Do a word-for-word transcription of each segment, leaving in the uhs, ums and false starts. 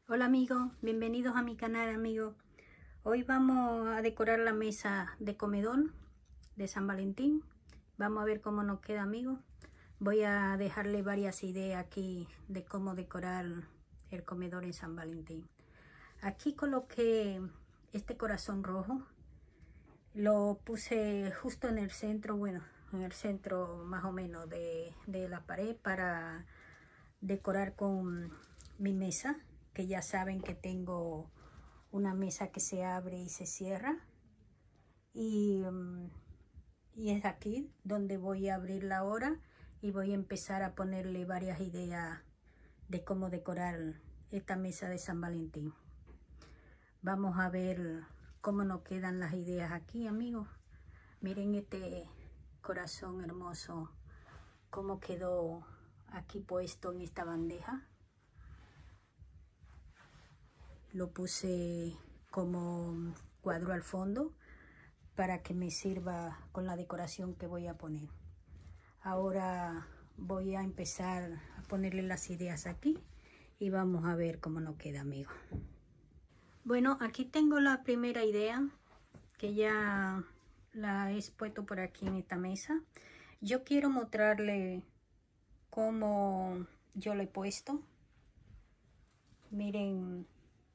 Hola amigos, bienvenidos a mi canal amigos. Hoy vamos a decorar la mesa de comedor de San Valentín. Vamos a ver cómo nos queda amigos. Voy a dejarle varias ideas aquí de cómo decorar el comedor en San Valentín. Aquí coloqué este corazón rojo. Lo puse justo en el centro, bueno, en el centro más o menos de, de la pared para decorar con mi mesa, que ya saben que tengo una mesa que se abre y se cierra, y, um, y es aquí donde voy a abrirla ahora y voy a empezar a ponerle varias ideas de cómo decorar esta mesa de San Valentín. Vamos a ver cómo nos quedan las ideas aquí amigos. Miren este corazón hermoso, cómo quedó aquí puesto en esta bandeja. Lo puse como cuadro al fondo para que me sirva con la decoración que voy a poner. Ahora voy a empezar a ponerle las ideas aquí y vamos a ver cómo nos queda amigos. Bueno, aquí tengo la primera idea que ya la he puesto por aquí en esta mesa. Yo quiero mostrarle cómo yo lo he puesto. Miren,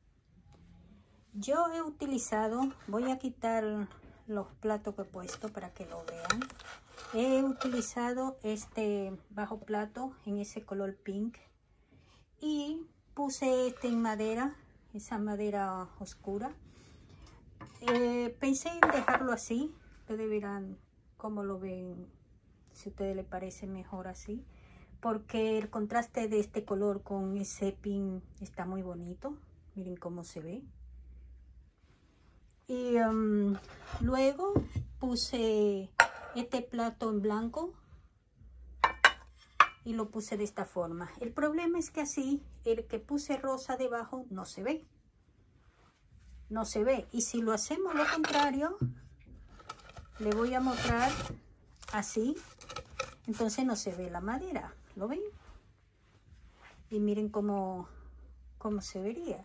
yo he utilizado, voy a quitar los platos que he puesto para que lo vean. He utilizado este bajo plato en ese color pink y puse este en madera, esa madera oscura. Eh, pensé en dejarlo así, ustedes verán cómo lo ven, si a ustedes les parece mejor así, porque el contraste de este color con ese pink está muy bonito. Miren cómo se ve. Y um, luego puse este plato en blanco y lo puse de esta forma. El problema es que así, el que puse rosa debajo no se ve. No se ve. Y si lo hacemos lo contrario, le voy a mostrar así. Entonces no se ve la madera. ¿Lo ven? Y miren cómo, cómo se vería.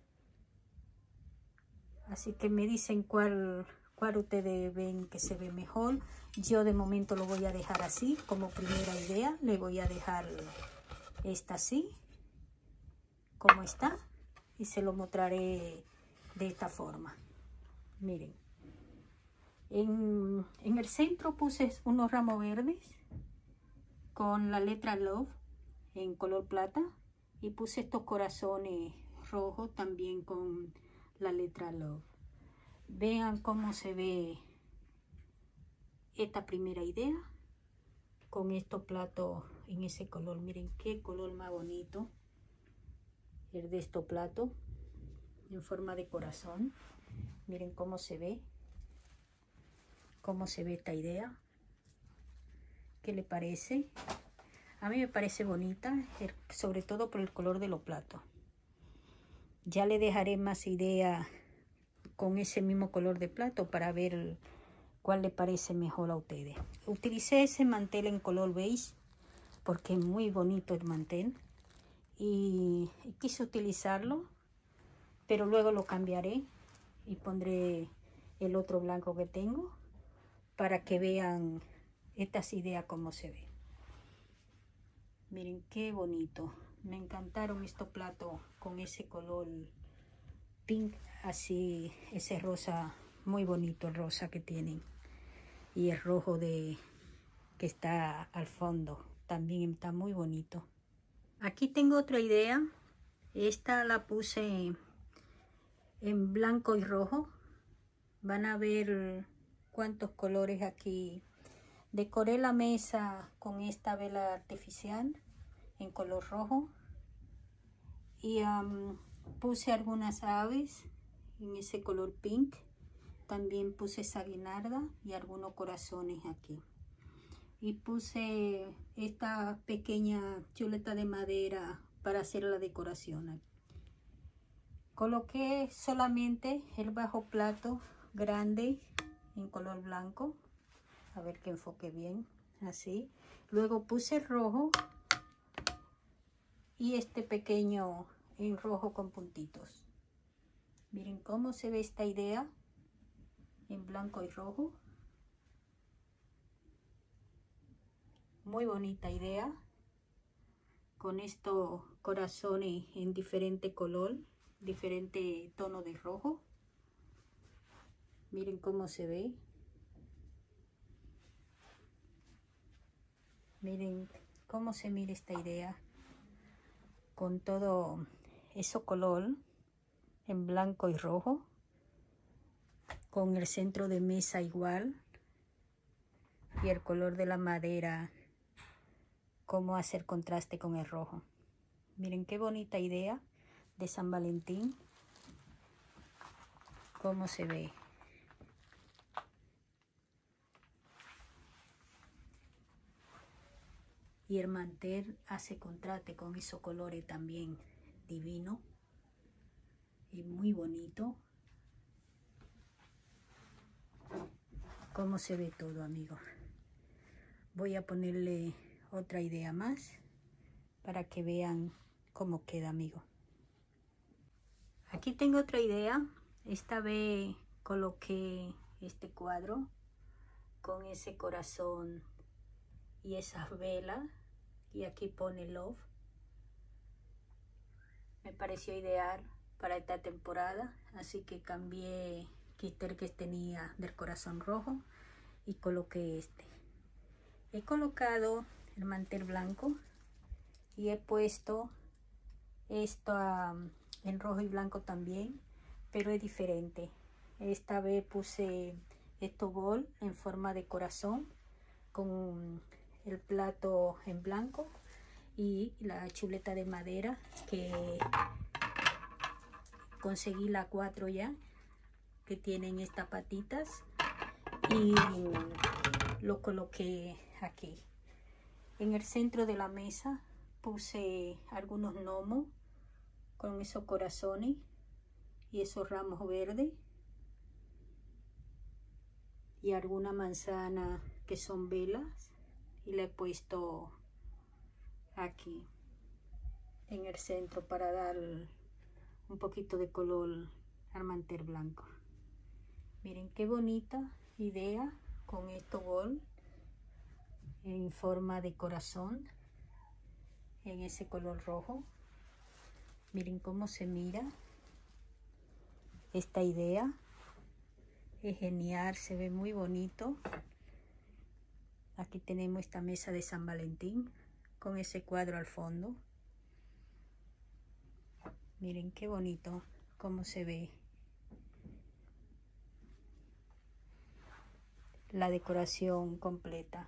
Así que me dicen cuál, cuál ustedes ven que se ve mejor. Yo de momento lo voy a dejar así como primera idea. Le voy a dejar esta así, como está. Y se lo mostraré de esta forma. Miren. En, en el centro puse unos ramos verdes con la letra Love en color plata. Y puse estos corazones rojos también con la letra Love. Vean cómo se ve esta primera idea con estos platos en ese color. Miren qué color más bonito el de estos platos en forma de corazón. Miren cómo se ve, cómo se ve esta idea. ¿Qué le parece? A mí me parece bonita, sobre todo por el color de los platos. Ya le dejaré más ideas con ese mismo color de plato para ver cuál le parece mejor a ustedes. Utilicé ese mantel en color beige porque es muy bonito el mantel y quise utilizarlo, pero luego lo cambiaré y pondré el otro blanco que tengo para que vean estas ideas cómo se ve. Miren qué bonito, me encantaron estos platos con ese color pink, así ese rosa, muy bonito el rosa que tienen, y el rojo de que está al fondo también está muy bonito. Aquí tengo otra idea, esta la puse en blanco y rojo. Van a ver cuántos colores aquí. Decoré la mesa con esta vela artificial en color rojo y um, puse algunas aves en ese color pink. También puse esa guinarda y algunos corazones aquí. Y puse esta pequeña chuleta de madera para hacer la decoración. Coloqué solamente el bajo plato grande en color blanco. A ver que enfoque bien. Así. Luego puse rojo y este pequeño en rojo con puntitos. Miren cómo se ve esta idea en blanco y rojo. Muy bonita idea, con estos corazones en diferente color, diferente tono de rojo. Miren cómo se ve. Miren cómo se mira esta idea con todo ese color en blanco y rojo, con el centro de mesa igual y el color de la madera, cómo hacer contraste con el rojo. Miren qué bonita idea de San Valentín, cómo se ve. Y el mantel hace contraste con esos colores también divino y muy bonito. Cómo se ve todo, amigos. Voy a ponerle otra idea más para que vean cómo queda, amigos. Aquí tengo otra idea. Esta vez coloqué este cuadro con ese corazón y esas velas, y aquí pone love. Me pareció ideal para esta temporada, así que cambié, quité el que tenía del corazón rojo y coloqué este. He colocado el mantel blanco y he puesto esto um, en rojo y blanco también, pero es diferente. Esta vez puse esto bol en forma de corazón con el plato en blanco y la chuleta de madera, que conseguí la cuatro ya, que tienen estas patitas, y lo coloqué aquí. En el centro de la mesa puse algunos gnomos con esos corazones y esos ramos verdes y alguna manzana que son velas, y le he puesto aquí en el centro para dar un poquito de color al mantel blanco. Miren qué bonita idea con esto bol en forma de corazón en ese color rojo. Miren cómo se mira esta idea. Es genial, se ve muy bonito. Aquí tenemos esta mesa de San Valentín con ese cuadro al fondo. Miren qué bonito cómo se ve la decoración completa.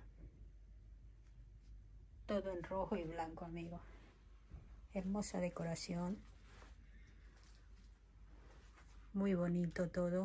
Todo en rojo y blanco, amigos. Hermosa decoración. Muy bonito todo.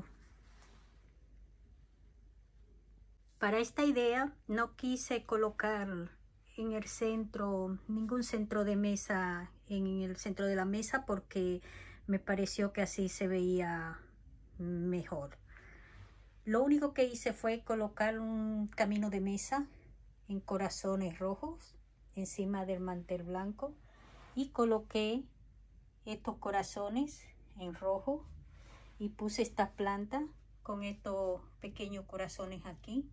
Para esta idea no quise colocar en el centro, ningún centro de mesa en el centro de la mesa, porque me pareció que así se veía mejor. Lo único que hice fue colocar un camino de mesa en corazones rojos encima del mantel blanco y coloqué estos corazones en rojo y puse estas plantas con estos pequeños corazones aquí.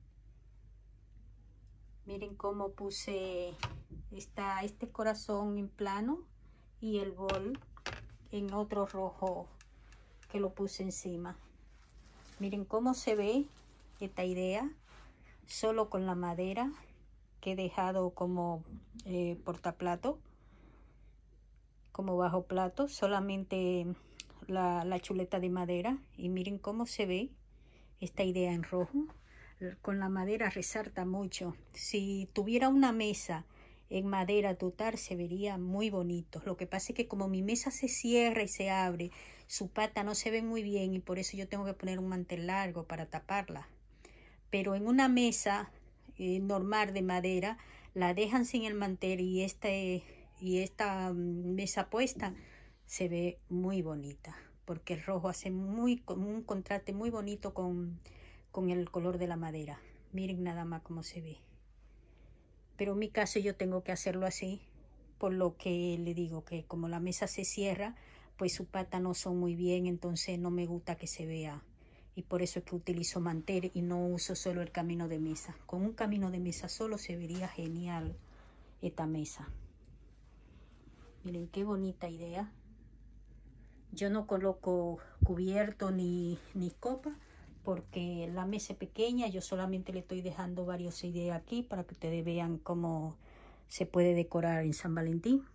Miren cómo puse esta, este corazón en plano y el bol en otro rojo que lo puse encima. Miren cómo se ve esta idea solo con la madera que he dejado como eh, portaplato, como bajo plato, solamente la, la chuleta de madera. Y miren cómo se ve esta idea en rojo. Con la madera resalta mucho. Si tuviera una mesa en madera total se vería muy bonito. Lo que pasa es que como mi mesa se cierra y se abre, su pata no se ve muy bien y por eso yo tengo que poner un mantel largo para taparla. Pero en una mesa eh, normal de madera la dejan sin el mantel y, este, y esta mesa puesta se ve muy bonita, porque el rojo hace muy, un contraste muy bonito con con el color de la madera. Miren nada más cómo se ve. Pero en mi caso yo tengo que hacerlo así por lo que le digo que como la mesa se cierra, pues sus patas no son muy bien, entonces no me gusta que se vea. Y por eso es que utilizo mantel y no uso solo el camino de mesa. Con un camino de mesa solo se vería genial esta mesa. Miren qué bonita idea. Yo no coloco cubierto ni, ni copa porque la mesa es pequeña. Yo solamente le estoy dejando varias ideas aquí para que ustedes vean cómo se puede decorar en San Valentín.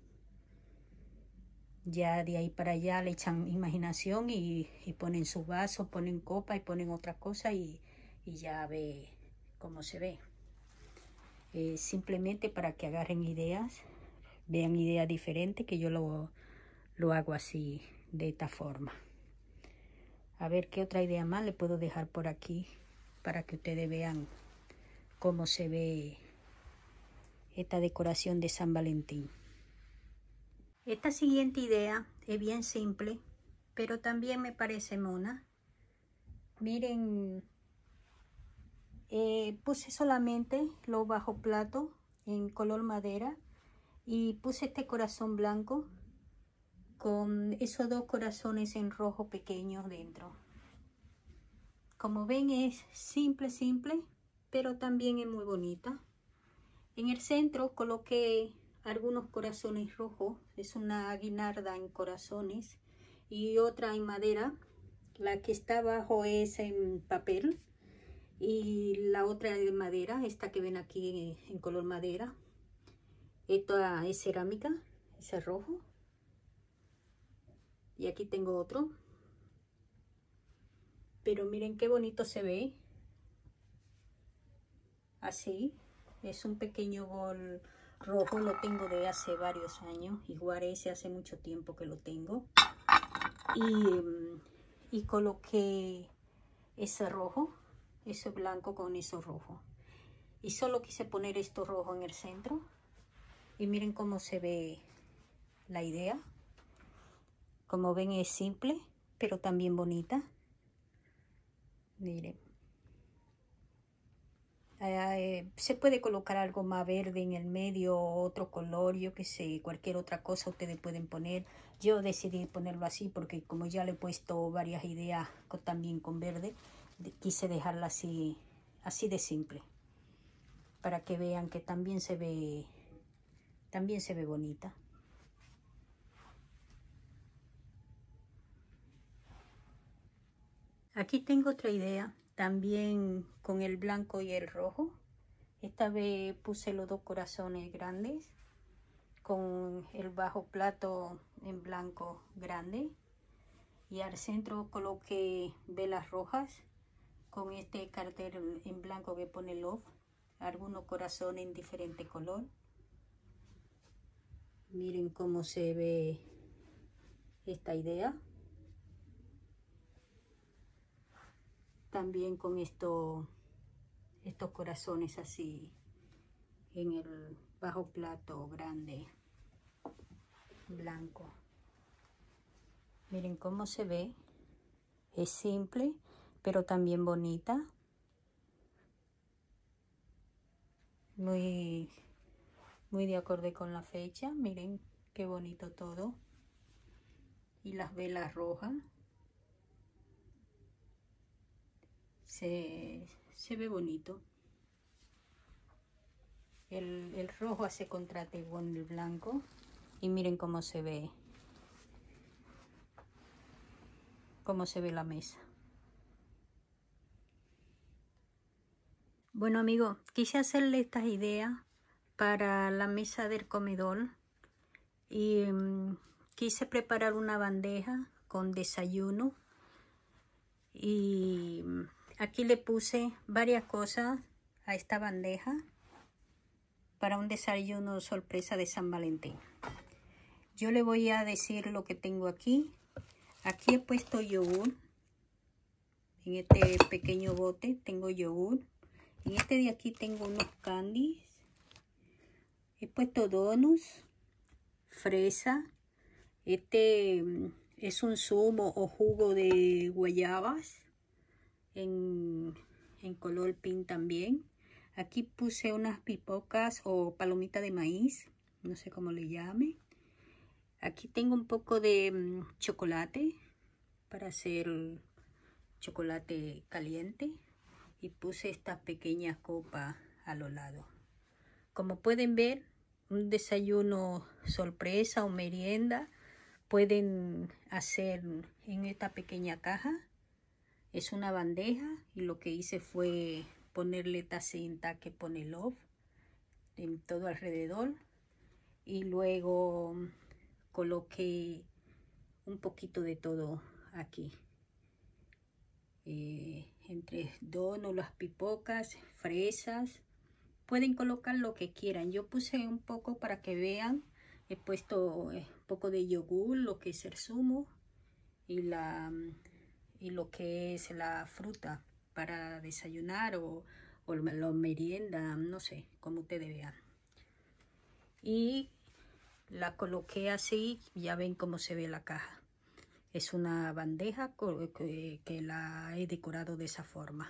Ya de ahí para allá le echan imaginación y, y ponen su vaso, ponen copa y ponen otra cosa y, y ya ve cómo se ve. Eh, simplemente para que agarren ideas, vean ideas diferentes, que yo lo, lo hago así, de esta forma. A ver qué otra idea más le puedo dejar por aquí para que ustedes vean cómo se ve esta decoración de San Valentín. Esta siguiente idea es bien simple, pero también me parece mona. Miren, eh, puse solamente los bajo plato en color madera y puse este corazón blanco con esos dos corazones en rojo pequeños dentro. Como ven es simple, simple, pero también es muy bonita. En el centro coloqué algunos corazones rojos, es una guinarda en corazones y otra en madera. La que está abajo es en papel y la otra es de madera, esta que ven aquí en color madera. Esta es cerámica, ese rojo. Y aquí tengo otro. Pero miren qué bonito se ve. Así, es un pequeño bol rojo, lo tengo de hace varios años, igual ese hace mucho tiempo que lo tengo. Y, y coloqué ese rojo, ese blanco con eso rojo. Y solo quise poner esto rojo en el centro. Y miren cómo se ve la idea. Como ven es simple, pero también bonita. Miren. Eh, se puede colocar algo más verde en el medio, otro color, yo que sé, cualquier otra cosa ustedes pueden poner. Yo decidí ponerlo así porque como ya le he puesto varias ideas con, también con verde, de, quise dejarla así, así de simple, para que vean que también se ve, también se ve bonita. Aquí tengo otra idea, también con el blanco y el rojo. Esta vez puse los dos corazones grandes con el bajo plato en blanco grande y al centro coloqué velas rojas con este cartel en blanco que pone love, algunos corazones en diferente color. Miren cómo se ve esta idea. También con esto, estos corazones así en el bajo plato grande blanco. Miren cómo se ve. Es simple, pero también bonita. Muy, muy de acorde con la fecha. Miren qué bonito todo. Y las velas rojas. Se, se ve bonito. El, el rojo hace contraste con el blanco. Y miren cómo se ve. Cómo se ve la mesa. Bueno amigos, quise hacerle estas ideas para la mesa del comedor. Y um, quise preparar una bandeja con desayuno. Y um, aquí le puse varias cosas a esta bandeja para un desayuno sorpresa de San Valentín. Yo le voy a decir lo que tengo aquí. Aquí he puesto yogur. En este pequeño bote tengo yogur. En este de aquí tengo unos candies. He puesto donuts, fresa. Este es un zumo o jugo de guayabas en, en color pink también. Aquí puse unas pipocas o palomitas de maíz. no sé cómo le llame. Aquí tengo un poco de um, chocolate para hacer chocolate caliente y puse esta pequeña copa a los lados. Como pueden ver, un desayuno sorpresa o merienda pueden hacer en esta pequeña caja. Es una bandeja y lo que hice fue ponerle esta cinta que pone Love en todo alrededor y luego coloqué un poquito de todo aquí, eh, entre donuts, las pipocas, fresas. Pueden colocar lo que quieran. Yo puse un poco para que vean. He puesto un poco de yogur, lo que es el zumo y la y lo que es la fruta para desayunar o, o la merienda, no sé, como ustedes vean. Y la coloqué así, ya ven cómo se ve la caja. Es una bandeja que, que la he decorado de esa forma.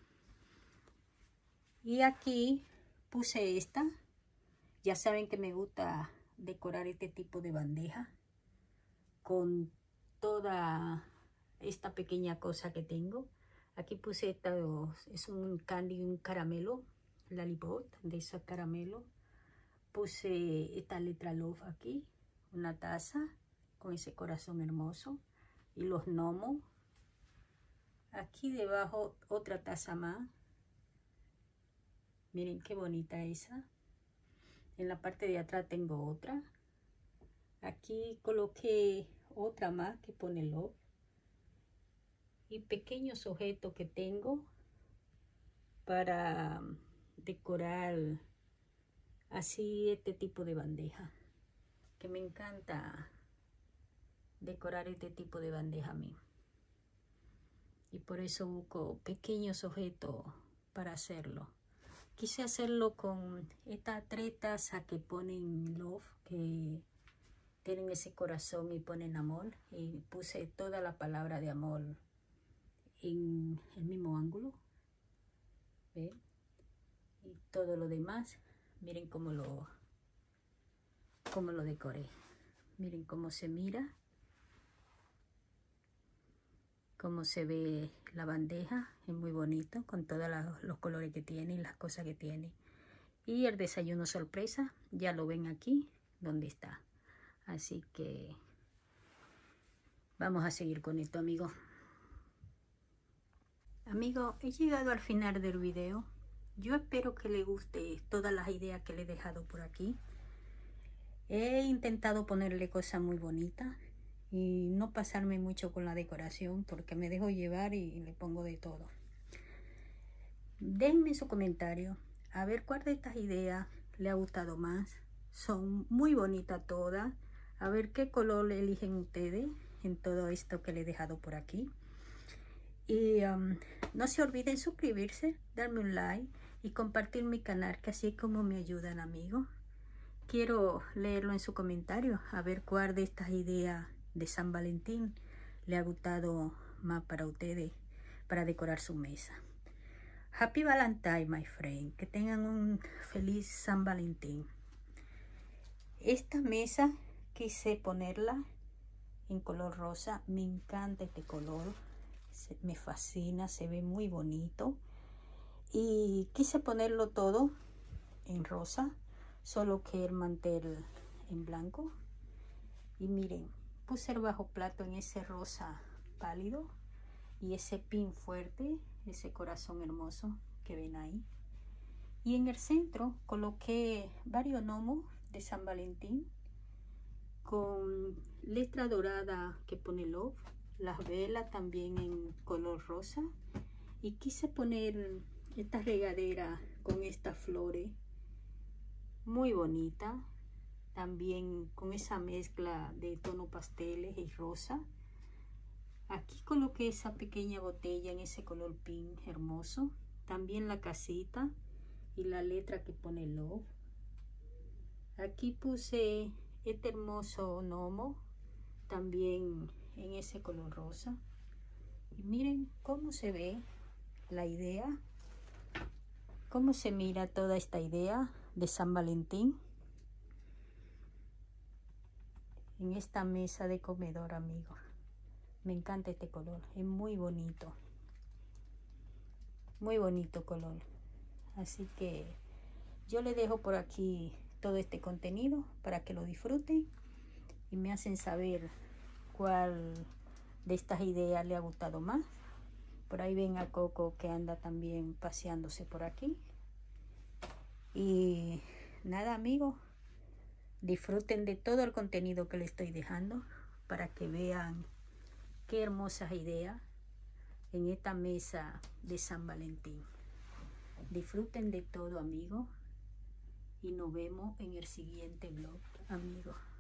Y aquí puse esta. Ya saben que me gusta decorar este tipo de bandeja con toda esta pequeña cosa que tengo. Aquí puse esta, es un candy, un caramelo, lollipop de ese caramelo. Puse esta letra Love aquí, una taza con ese corazón hermoso y los gnomos. Aquí debajo otra taza más. Miren qué bonita esa. En la parte de atrás tengo otra. Aquí coloqué otra más que pone Love. Y pequeños objetos que tengo para decorar así este tipo de bandeja. Que me encanta decorar este tipo de bandeja a mí. Y por eso busco pequeños objetos para hacerlo. Quise hacerlo con estas tres tazas que ponen Love, que tienen ese corazón y ponen amor. Y puse toda la palabra de amor en el mismo ángulo. ¿Ven? Y todo lo demás, miren cómo lo, cómo lo decoré. Miren cómo se mira. Cómo se ve la bandeja, es muy bonito con todos los colores que tiene y las cosas que tiene. Y el desayuno sorpresa, ya lo ven aquí, donde está. Así que vamos a seguir con esto, amigos. Amigos, he llegado al final del video. Yo espero que les guste todas las ideas que les he dejado por aquí. He intentado ponerle cosas muy bonitas y no pasarme mucho con la decoración porque me dejo llevar y le pongo de todo. Denme su comentario a ver cuál de estas ideas le ha gustado más. Son muy bonitas todas. A ver qué color eligen ustedes en todo esto que le he dejado por aquí. Y um, no se olviden suscribirse, darme un like y compartir mi canal, que así es como me ayudan, amigos. Quiero leerlo en su comentario, a ver cuál de estas ideas de San Valentín le ha gustado más para ustedes, para decorar su mesa. Happy Valentine, my friend. Que tengan un feliz San Valentín. Esta mesa quise ponerla en color rosa. Me encanta este color. Se, me fascina, se ve muy bonito. Y quise ponerlo todo en rosa, solo que el mantel en blanco. Y miren, puse el bajo plato en ese rosa pálido y ese pin fuerte, ese corazón hermoso que ven ahí. Y en el centro coloqué varios gnomos de San Valentín con letra dorada que pone Love, las velas también en color rosa, y quise poner esta regadera con estas flores muy bonita, también con esa mezcla de tono pasteles y rosa. Aquí coloqué esa pequeña botella en ese color pink hermoso, también la casita y la letra que pone Love. Aquí puse este hermoso gnomo también en ese color rosa. Y miren cómo se ve la idea, cómo se mira toda esta idea de San Valentín. en esta mesa de comedor, amigos. Me encanta este color, es muy bonito. Muy bonito color. Así que yo les dejo por aquí todo este contenido para que lo disfruten y me hacen saber cuál de estas ideas le ha gustado más. Por ahí ven a Coco que anda también paseándose por aquí. Y nada, amigos, disfruten de todo el contenido que les estoy dejando para que vean qué hermosas ideas en esta mesa de San Valentín. Disfruten de todo, amigos, y nos vemos en el siguiente vlog, amigos.